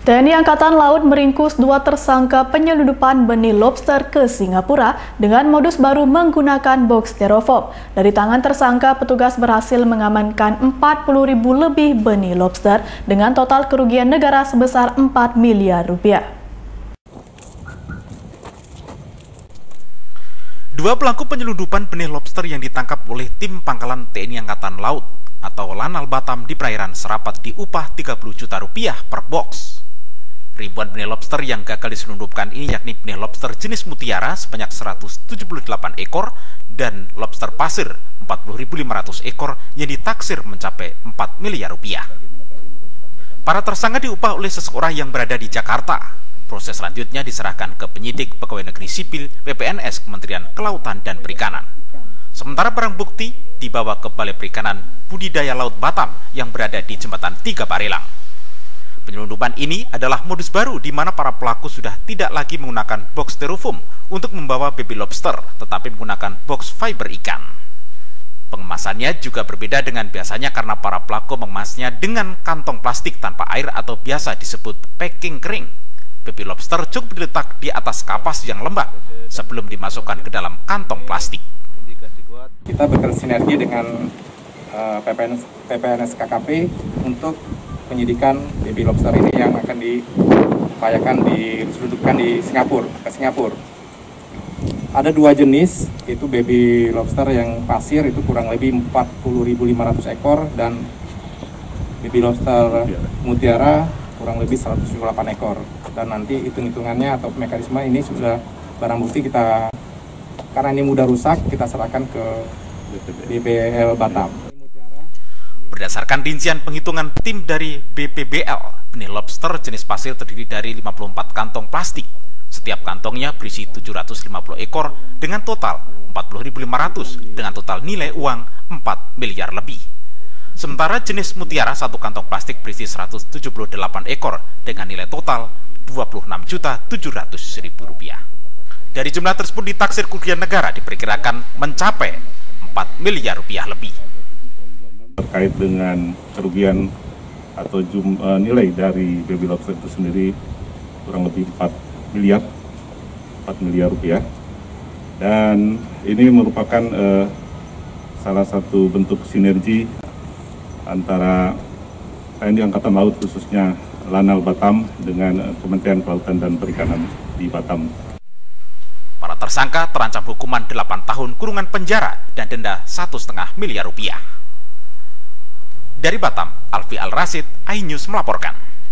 TNI Angkatan Laut meringkus 2 tersangka penyelundupan benih lobster ke Singapura dengan modus baru menggunakan box styrofoam. Dari tangan tersangka, petugas berhasil mengamankan 40.000 lebih benih lobster dengan total kerugian negara sebesar 4 miliar rupiah. Dua pelaku penyelundupan benih lobster yang ditangkap oleh tim pangkalan TNI Angkatan Laut atau Lanal Batam di perairan Serapat diupah 30 juta rupiah per box. Ribuan benih lobster yang gagal diselundupkan ini yakni benih lobster jenis mutiara sebanyak 178 ekor dan lobster pasir 40.500 ekor yang ditaksir mencapai 4 miliar rupiah. Para tersangka diupah oleh seseorang yang berada di Jakarta. Proses selanjutnya diserahkan ke penyidik Pegawai Negeri Sipil PPNS Kementerian Kelautan dan Perikanan. Sementara barang bukti dibawa ke Balai Perikanan Budidaya Laut Batam yang berada di Jembatan 3 Barelang. Penyelundupan ini adalah modus baru di mana para pelaku sudah tidak lagi menggunakan box styrofoam untuk membawa baby lobster, tetapi menggunakan box fiber ikan. Pengemasannya juga berbeda dengan biasanya karena para pelaku mengemasnya dengan kantong plastik tanpa air atau biasa disebut packing kering. Baby lobster cukup diletak di atas kapas yang lembab sebelum dimasukkan ke dalam kantong plastik. Kita bersinergi dengan PPNS KKP untuk penyidikan baby lobster ini yang akan diupayakan diselundupkan ke Singapura. Ada 2 jenis, itu baby lobster yang pasir itu kurang lebih 40.500 ekor dan baby lobster mutiara kurang lebih 178 ekor. Dan nanti hitung-hitungannya atau mekanisme ini sudah barang bukti kita, karena ini mudah rusak, kita serahkan ke BPL Batam. Berdasarkan rincian penghitungan tim dari BPBL, benih lobster jenis pasir terdiri dari 54 kantong plastik. Setiap kantongnya berisi 750 ekor dengan total 40.500 dengan total nilai uang 4 miliar lebih. Sementara jenis mutiara satu kantong plastik berisi 178 ekor dengan nilai total 26.700.000 rupiah. Dari jumlah tersebut ditaksir kerugian negara diperkirakan mencapai 4 miliar rupiah lebih. Terkait dengan kerugian atau nilai dari baby lobster itu sendiri kurang lebih 4 miliar rupiah, dan ini merupakan salah satu bentuk sinergi antara TNI Angkatan Laut khususnya Lanal Batam dengan Kementerian Kelautan dan Perikanan di Batam. Para tersangka terancam hukuman 8 tahun kurungan penjara dan denda 1,5 miliar rupiah. Dari Batam, Alfi Al-Rasid, iNews melaporkan.